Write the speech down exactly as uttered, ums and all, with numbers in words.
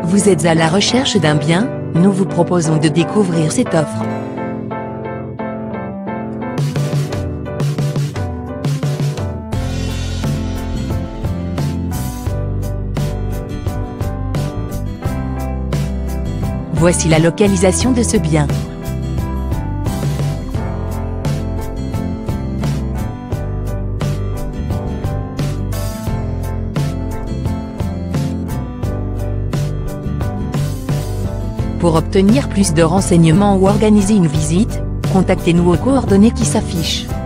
Vous êtes à la recherche d'un bien? Nous vous proposons de découvrir cette offre. Voici la localisation de ce bien. Pour obtenir plus de renseignements ou organiser une visite, contactez-nous aux coordonnées qui s'affichent.